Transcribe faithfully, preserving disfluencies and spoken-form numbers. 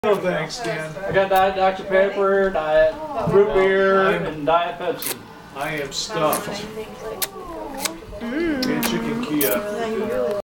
No thanks, Dan. I got Diet Doctor Pepper, Diet Root Beer, I'm- and Diet Pepsi. I am stuffed.